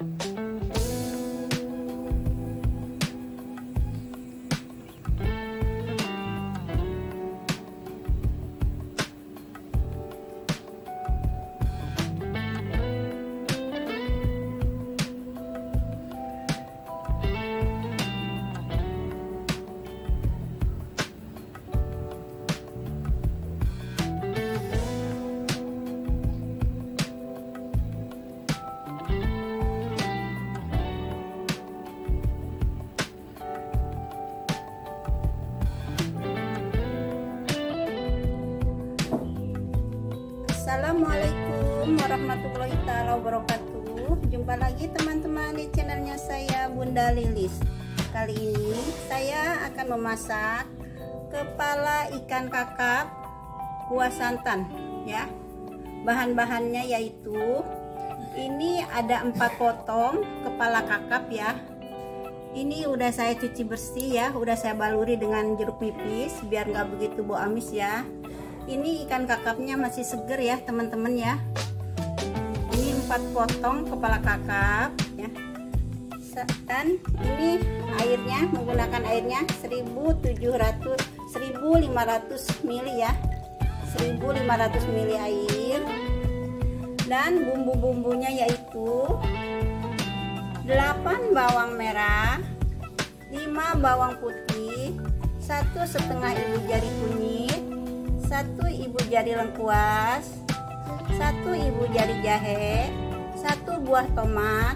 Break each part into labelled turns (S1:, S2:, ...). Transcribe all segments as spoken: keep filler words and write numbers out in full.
S1: Assalamualaikum warahmatullahi taala wabarakatuh. Jumpa lagi teman-teman di channelnya saya, Bunda Lilis. Kali ini saya akan memasak kepala ikan kakap kuah santan ya. Bahan-bahannya yaitu ini ada empat potong kepala kakap ya. Ini udah saya cuci bersih ya, udah saya baluri dengan jeruk nipis biar nggak begitu bau amis ya. Ini ikan kakapnya masih seger ya teman-teman ya. Ini empat potong kepala kakap ya. Dan ini airnya, menggunakan airnya seribu lima ratus mililiter ya, seribu lima ratus mililiter air. Dan bumbu-bumbunya yaitu delapan bawang merah, lima bawang putih, satu setengah ibu jari kunyit, satu ibu jari lengkuas, satu ibu jari jahe, satu buah tomat,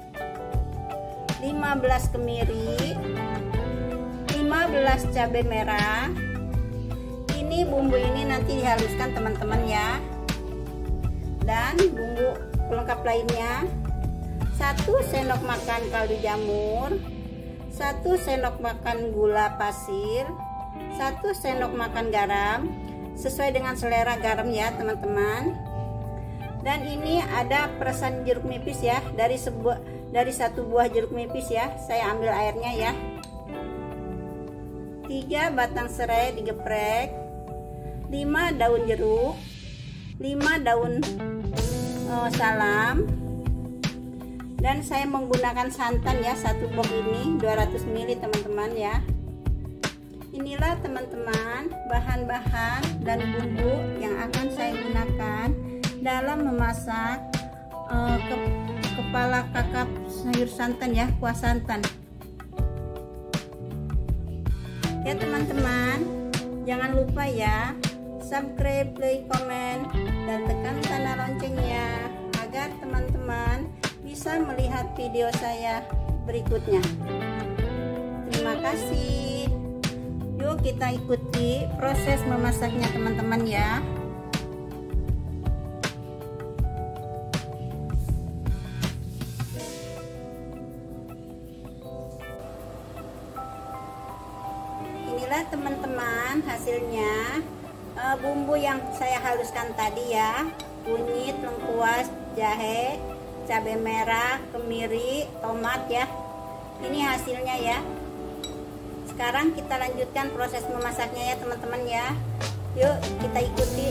S1: lima belas kemiri, lima belas cabai merah. Ini bumbu ini nanti dihaluskan teman-teman ya. Dan bumbu pelengkap lainnya, satu sendok makan kaldu jamur, satu sendok makan gula pasir, satu sendok makan garam sesuai dengan selera garam ya teman-teman. Dan ini ada peresan jeruk nipis ya, dari sebuah dari satu buah jeruk nipis ya, saya ambil airnya ya. Tiga batang serai digeprek, lima daun jeruk, lima daun oh, salam. Dan saya menggunakan santan ya, satu box ini dua ratus mililiter teman-teman ya. Inilah teman-teman bahan-bahan dan bumbu yang akan saya gunakan dalam memasak uh, ke kepala kakap sayur santan ya, kuah santan. Ya teman-teman, jangan lupa ya subscribe, like, komen, dan tekan tanda loncengnya agar teman-teman bisa melihat video saya berikutnya. Terima kasih. Yuk kita ikuti proses memasaknya teman-teman ya. Inilah teman-teman hasilnya. E, bumbu yang saya haluskan tadi ya, kunyit, lengkuas, jahe, cabai merah, kemiri, tomat ya. Ini hasilnya ya. Sekarang kita lanjutkan proses memasaknya ya teman-teman ya. Yuk kita ikuti.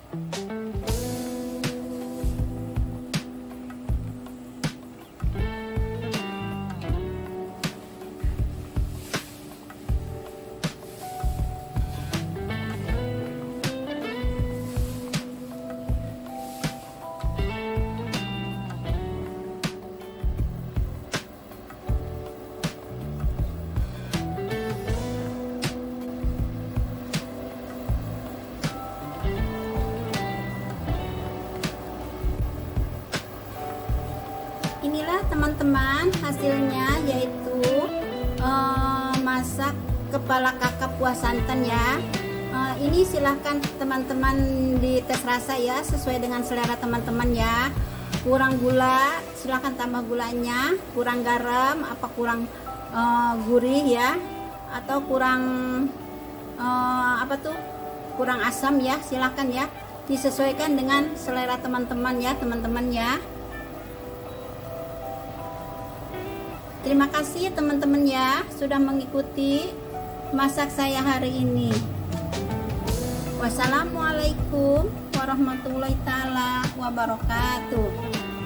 S1: Inilah teman-teman hasilnya, yaitu uh, masak kepala kakap kuah santan ya. Uh, ini silahkan teman-teman dites rasa ya, sesuai dengan selera teman-teman ya. Kurang gula silahkan tambah gulanya, kurang garam apa kurang uh, gurih ya, atau kurang uh, apa tuh kurang asam ya, silahkan ya, disesuaikan dengan selera teman-teman ya teman-teman ya. Terima kasih teman-teman ya sudah mengikuti masak saya hari ini. Wassalamualaikum warahmatullahi taala wabarakatuh.